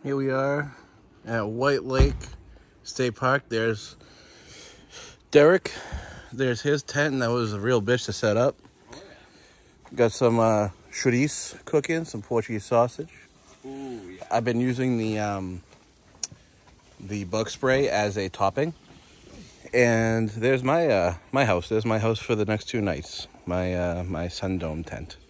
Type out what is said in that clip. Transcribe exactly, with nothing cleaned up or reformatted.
Here we are at White Lake State Park. There's Derek. There's his tent, and that was a real bitch to set up. Got some uh, chouriço cooking, some Portuguese sausage. Ooh, yeah. I've been using the um, the bug spray as a topping. And there's my uh, my house. There's my house for the next two nights. My uh, my sun dome tent.